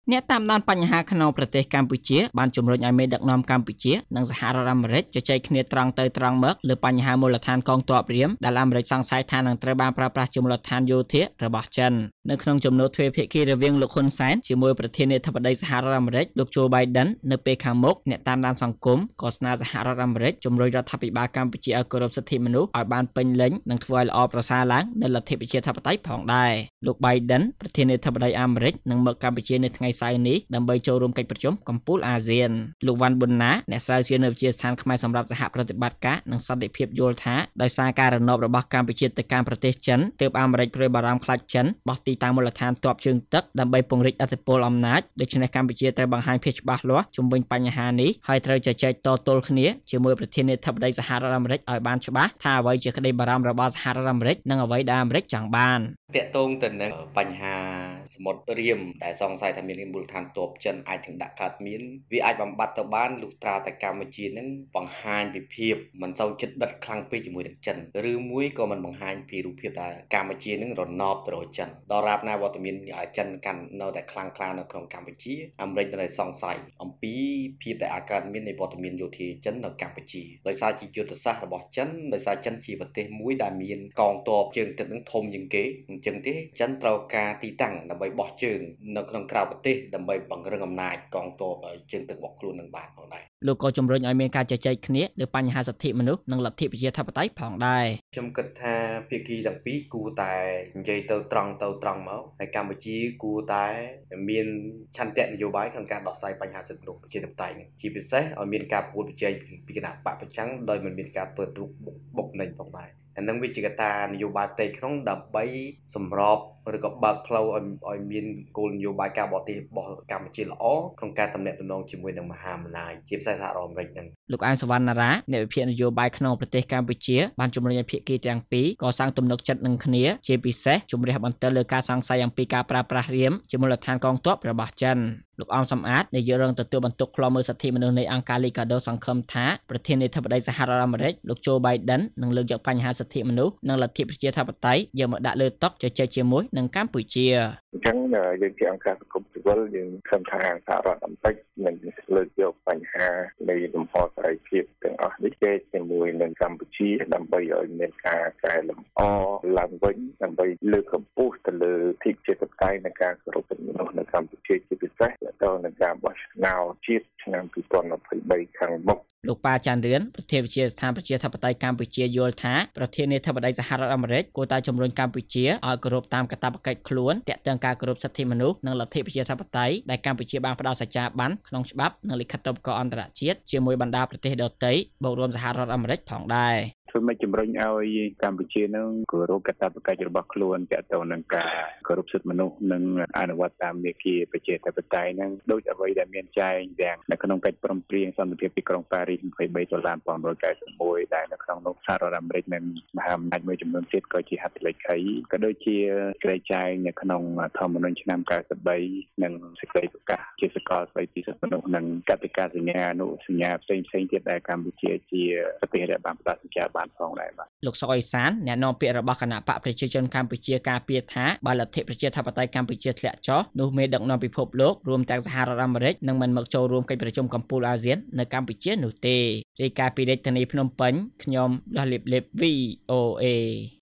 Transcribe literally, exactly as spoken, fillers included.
អ្នកតាមដានបញ្ហាក្នុងប្រទេសកម្ពុជាបានជំរុញឲ្យមេដឹកនាំកម្ពុជានិងសហរដ្ឋអាមេរិកជជែកគ្នាត្រង់ទៅត្រង់មកលើបញ្ហាមូលដ្ឋានកងទ័ពរៀមដែលអាមេរិកសង្ស័យថានឹងត្រូវបានប្រើប្រាស់ជាមូលដ្ឋានយោធារបស់ចិននៅក្នុងជំនួបទ្វេភាគីរវាងលោកហ៊ុនសែនជាមួយប្រធានាធិបតីសហរដ្ឋអាមេរិកលោក Joe Biden នៅពេលខាងមុខអ្នកតាមដានសង្គមក៏ស្នើសហរដ្ឋអាមេរិកជំរុញរដ្ឋាភិបាលកម្ពុជាឲ្យគោរពសិទ្ធិមនុស្សឲ្យបានពេញលេញនិងធ្វើឲ្យល្អប្រសើរឡើងនៅលទ្ធិប្រជាធិបតេយ្យផងដែរលោក Biden ប្រធានាធិបតីអាមេរិកនឹងមកកម្ពុជានៅថ្ងៃសៅរ៍នេះដើម្បីចូលរួមកិច្ចប្រជុំកំពូលអាស៊ានលោកវ៉ាន់ប៊ុនណាអ្នកស្រាវជ្រាវនៅវិទ្យាស្ថានខ្មែរសម្រាប់សហប្រតិបត្តិការនិងសន្តិភាពយល់ថាដោយសារការរំលោភរបស់កម្ពុជាទៅកាន់ប្រទេសចិនទើបអាមេរិកព្រួយបារម្ភខ្លាចចិនបោះទីតាំងមូលដ្ឋានទ័ពជើងទឹកដើម្បីពង្រីកឥទ្ធិពលអំណាចដូច្នេះកម្ពុជាត្រូវបង្ហាញភាពច្បាស់លាស់ជុំវិញបញ្ហានេះហើយត្រូវជជែកតទល់គ្នាជាមួយប្រធានាធិបតីសហរដ្ឋអាមេរិកឲ្យបានច្បាស់ថាអ្វីជាក្តីបារម្ភរបស់សហរដ្ឋអាមេរិកនិងអ្វីដែលអាមេរិកចង់បានតាក់ទងទៅនឹងបញ្ហាសមុទ្ររៀមដែលសង្ស័យថាមានមូលដ្ឋានទ័ពចិនអាចនឹងដាក់កើតមានវាអាចបំបត្តិទៅបានលុះត្រាតែកម្ពុជានឹងបង្ហាញពីភាពមិនសូវចិត្តដិតខ្លាំងពេកជាមួយនឹងចិនឬមួយក៏មិនបង្ហាញពីរូបភាពថាកម្ពុជានឹងរណបទៅរកចិនដរាបណាវត្តមានចិនកាន់នៅតែខ្លាំងក្លានៅក្នុងកម្ពុជាអាមេរិកនៅតែសង្ស័យអំពីភាពដែលអាចកើតមាននៃវត្តមានយោធាចិននៅកម្ពុជាដោយសារជាយុទ្ធសាស្ត្ររបស់ចិនដោយសារចិនជាប្រទេសមួយដែលមានកងទ័ពជើងទឹកនឹងធំជាងគេអញ្ចឹងទេចិនត្រូវការទីតាំងដើម្បីបោះជើងនៅក្នុងក្រៅប្រទេសដើម្បីបង្រឹងអំណាចកងទ័ពជើងទឹករបស់ខ្លួននឹងបានផងដែរលោកក៏ជំរុញឲ្យមានការជជែកគ្នាលើបញ្ហាសិទ្ធិមនុស្សនិងលទ្ធិប្រជាធិបតេយ្យផងដែរខ្ញុំគិតថាភាគីទាំងពីរគួរតែនិយាយទៅត្រង់ទៅត្រង់មកហើយកម្ពុជាគួរតែមានឆន្ទៈនយោបាយក្នុងការដោះស្រាយបញ្ហាសិទ្ធិមនុស្សប្រជាធិបតេយ្យនេះជាពិសេសឲ្យមានការប្រកួតប្រជែងពីគណៈបកប្រឆាំងដោយមិនមានការធ្វើរូបបុកម្នេញផងដែរអានឹងវាជាកត្តានយោបាយផ្ទៃក្នុងដើម្បីសម្របឬក៏បើកផ្លូវឲ្យឲ្យមានគោលនយោបាយការបរទេសរបស់កម្ពុជាល្អក្នុងការតំណែងតំណងជាមួយនឹងមហាអំណាចជាពិសេសសហរដ្ឋអាមេរិកនឹងលោកអែមសវណ្ណារាអ្នកវិភាគនយោបាយក្នុងប្រទេសកម្ពុជាបានជំរុញឲ្យភាគីទាំងពីរកសាងទំនុកចិត្តនឹងគ្នាជាពិសេសជំរះបន្ទិលលើការសង្ស័យអំពីការប្រើប្រាស់រៀមជាមូលដ្ឋានកងទ័ពរបស់ចិនលោកអមសំអាតនាយករងទទួលបន្ទុកខ្លំមើលសិទ្ធិមនុស្សនៃអង្គការលីកាដូសង្ឃឹមថាប្រធានាធិបតីសហរដ្ឋអាមេរិកលោក Joe Biden នឹងលើកយកបញ្ហាសិទ្ធិមនុស្សនិងលទ្ធិប្រជាធិបតេយ្យយកមកដាក់លើតុជជែកជាមួយនឹងកម្ពុជាអញ្ចឹងយើងជាអង្គការសង្គមស៊ីវិលយើងខំថាសហរដ្ឋអាមេរិកនឹងលើកយកបញ្ហានៃលំហសេរីភាពទាំងអស់នេះជែកជាមួយនឹងកម្ពុជាដើម្បីឲ្យមានការកែលម្អឡើងវិញដើម្បីលើកកម្ពស់ទៅលើលទ្ធិប្រជាធិបតេយ្យនិងការគោរពសិទ្ធិមនុស្សនៅកម្ពុជាជាពិសេសទៅនឹងការបោះឆ្នោតជាតិឆ្នាំពីរពាន់ម្ភៃបីខាងមុខលោកប៉ាចាន់រឿនប្រធានវិទ្យាស្ថានប្រជាធិបតេយ្យកម្ពុជាយល់ថាប្រធានាធិបតីសហរដ្ឋអាមេរិកគួរតែជំរុញកម្ពុជាឲ្យគោរពតាមកាតព្វកិច្ចខ្លួនទាក់ទងការគោរពសិទ្ធិមនុស្សនិងលទ្ធិប្រជាធិបតេយ្យដែលកម្ពុជាបានផ្ដល់សច្ចាប័នក្នុងច្បាប់និងលិខិតទប់កអន្តរជាតិជាមួយបណ្ដាប្រទេសដទៃបូករួមសហរដ្ឋអាមេរិកផងដែរធ្វើម៉េចជំរុញឲ្យកម្ពុជានឹងគោរពកាតព្វកិច្ចរបស់ខ្លួនទាក់ទងនឹងការគោរពសិទ្ធិមនុស្សនិងអនុវត្តតាមមាគ៌ាប្រជាធិបតេយ្យនឹងដូចអ្វីដែលមានចែងទាំងនៅក្នុងកិច្ចព្រមព្រៀងសន្តិភាពទីក្រុងប៉ារីសម្ភៃបីដុល្លារឆ្នាំmột nghìn chín trăm chín mươi mốtដែលនៅក្នុងនោះសហរដ្ឋអាមេរិកនិងមហាអំណាចមួយចំនួនទៀតក៏ជាហត្ថលេខីក៏ដូចជាក្តីចែងនៅក្នុងធម្មនុញ្ញឆ្នាំ九十បីនិងសេចក្តីប្រកាសជាសកលស្តីពីសិទ្ធិមនុស្សនិងកតិកាសញ្ញាអនុសញ្ញាផ្សេងៗទៀតដែលកម្ពុជាជាប្រទេសដែលបានផ្ដល់សច្ចាប័នផងដែរបាទលោកសុកអេសានអ្នកនាំពាក្យរបស់គណៈបកប្រជាជនកម្ពុជាការពារថាបើលទ្ធិប្រជាធិបតេយ្យកម្ពុជាធ្លាក់ចុះនោះមេដឹកនាំពិភពលោករួមទាំងសហរដ្ឋអាមេរិកនឹងមិនមកចូលរួមកិច្ចប្រជុំកំពូលអាស៊ាននៅកម្ពុជានោះទេរាយការណ៍ពីរាជធានីភ្នំពេញខ្ញុំលាស់លៀបលៀប វី អូ អេ